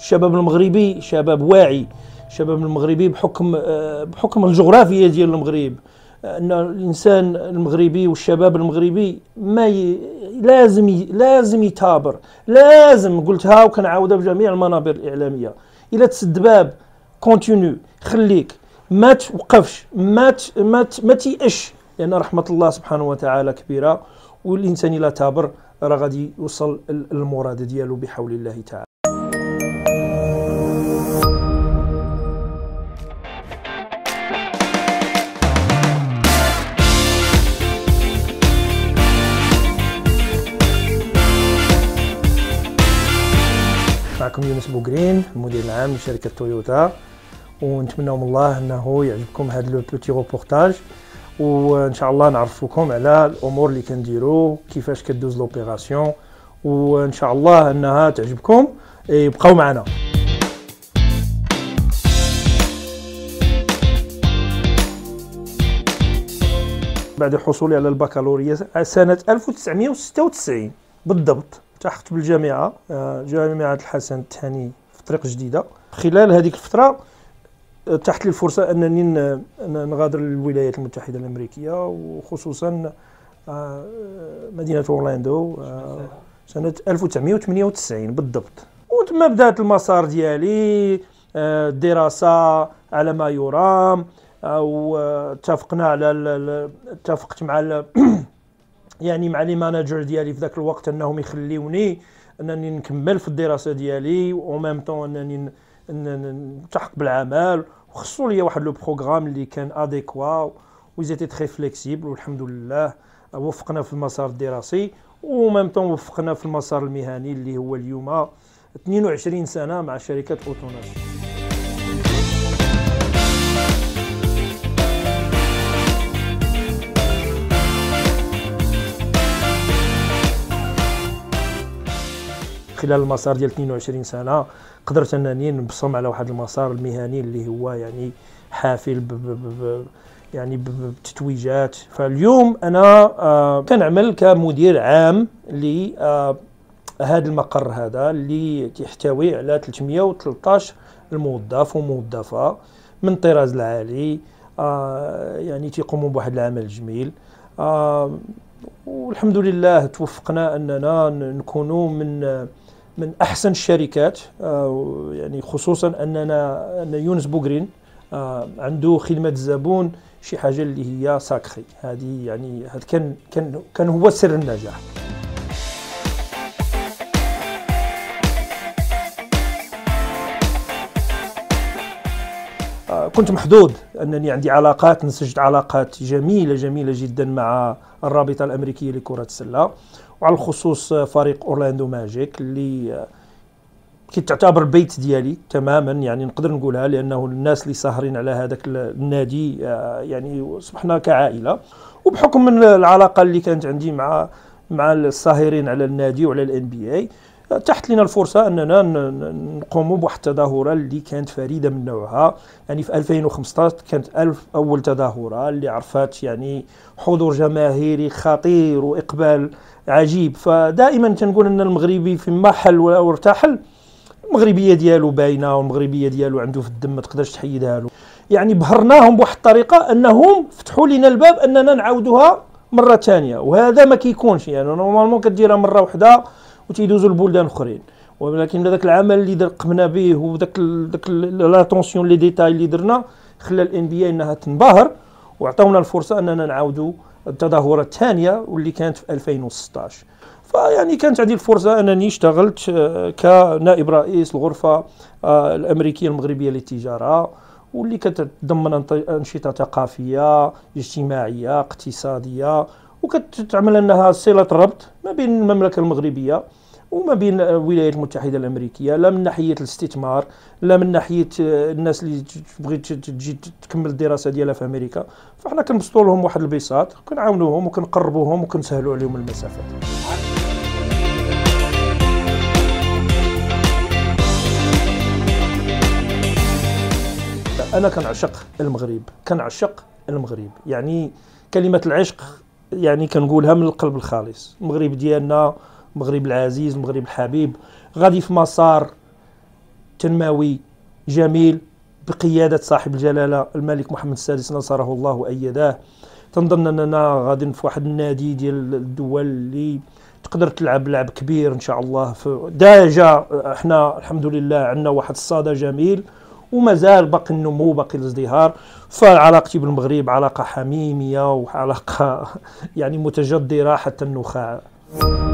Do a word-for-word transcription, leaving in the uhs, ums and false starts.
الشباب المغربي شباب واعي، الشباب المغربي بحكم بحكم الجغرافيا ديال المغرب، ان الانسان المغربي والشباب المغربي ما ي... لازم ي... لازم يتابر، لازم قلتها وكنعاودها بجميع المنابر الاعلاميه، الا تسد باب كونتينيو خليك، ما توقفش، ما ت... ما ت... ما تيأش، لان رحمه الله سبحانه وتعالى كبيره، والانسان الا تابر راه غادي يوصل للمراد ديالو بحول الله تعالى. معكم يونس بوغرين، المدير العام لشركة تويوتا، ونتمنى من الله انه يعجبكم هذا لو بوتي روبورتاج، وان شاء الله نعرفوكم على الامور اللي كنديروا، كيفاش كدوز لوبيراسيون، وان شاء الله انها تعجبكم. يبقاو معنا. بعد حصولي على البكالوريا سنة ألف وتسعمائة وستة وتسعين بالضبط، التحقت بالجامعة جامعة الحسن الثاني في طريق جديدة. خلال هذيك الفترة تحت لي الفرصة أنني نغادر للولايات المتحدة الأمريكية، وخصوصا مدينة أورلاندو سنة ألف وتسعمائة وثمانية وتسعين بالضبط. وتما بدأت المسار ديالي، الدراسة على ما يرام، واتفقنا على اتفقت مع يعني مع لي ماناجر ديالي في ذاك الوقت انهم يخليوني انني نكمل في الدراسه ديالي، و ميم طون انني نلتحق بالعمل، وخصوا لي واحد لو بروغرام اللي كان اديكوا وزيتي تري فليكسيبل، والحمد لله وفقنا في المسار الدراسي، و ميم طون وفقنا في المسار المهني اللي هو اليوم اثنين وعشرين سنه مع شركه اوتوناس. خلال المسار ديال اثنين وعشرين سنه قدرت انني نبصم على واحد المسار المهني اللي هو يعني حافل ب ب ب يعني بتتويجات. فاليوم انا آه كنعمل كمدير عام لهذا آه المقر هذا اللي يحتوي على ثلاثمائة وثلاثة عشر الموظف وموظفه من الطراز العالي، آه يعني تيقوموا بواحد العمل جميل، آه والحمد لله توفقنا اننا نكونوا من من احسن الشركات، يعني خصوصا اننا ان يونس بوغرين عنده خدمه الزبون شي حاجه اللي هي ساكري، هذه يعني هذا كان كان كان هو سر النجاح. كنت محظوظ انني عندي علاقات، نسجت علاقات جميله جميله جدا مع الرابطه الامريكيه لكره السله، وعلى الخصوص فريق اورلاندو ماجيك اللي كتعتبر البيت ديالي تماما، يعني نقدر نقولها، لانه الناس اللي ساهرين على هذاك النادي يعني اصبحنا كعائله. وبحكم من العلاقه اللي كانت عندي مع مع الساهرين على النادي وعلى الان بي اي، تحت لنا الفرصه اننا نقوموا بواحد التظاهره اللي كانت فريده من نوعها. يعني في ألفين وخمسطاش كانت ألف اول تظاهره اللي عرفت يعني حضور جماهيري خطير واقبال عجيب. فدائما تنقول ان المغربي في محل او ارتحل المغربيه ديالو باينه، والمغربيه ديالو عنده في الدم، ما تقدرش تحيدها له. يعني بهرناهم بواحد الطريقه انهم فتحوا لنا الباب اننا نعاودوها مره ثانيه، وهذا ما كيكونش. يعني نورمالمون كديرها مره واحده وتيدوزوا البلدان اخرين، ولكن هذاك العمل اللي قمنا به وذاك داك لاتونسيون لي ديتاي اللي درنا خلى الان بي اي انها تنبهر، وعطاونا الفرصه اننا نعاودوا التظاهره الثانيه واللي كانت في ألفين وستطاش. فيعني كانت عندي الفرصه انني اشتغلت كنائب رئيس الغرفه الامريكيه المغربيه للتجاره، واللي كتضمن انشطه ثقافيه اجتماعيه اقتصاديه، وكتعمل انها صله ربط ما بين المملكه المغربيه وما بين الولايات المتحده الامريكيه، لا من ناحيه الاستثمار، لا من ناحيه الناس اللي تبغي تجي تكمل الدراسه ديالها في امريكا. فاحنا كنبسطوا لهم واحد البساط، كنعاونوهم وكنقربوهم وكنسهلوا عليهم المسافات. انا كنعشق المغرب، كنعشق المغرب، يعني كلمه العشق يعني كنقولها من القلب الخالص. المغرب ديالنا، المغرب العزيز، المغرب الحبيب، غادي في مسار تنموي جميل بقيادة صاحب الجلالة الملك محمد السادس نصره الله وأيداه. تنظن أننا غادي في واحد النادي ديال الدول اللي تقدر تلعب لعب كبير إن شاء الله. في داجا احنا الحمد لله عندنا واحد الصدى جميل ومازال باقي النمو باقي الازدهار. فعلاقتي بالمغرب علاقة حميمية وعلاقة يعني متجدرة حتى النخاع.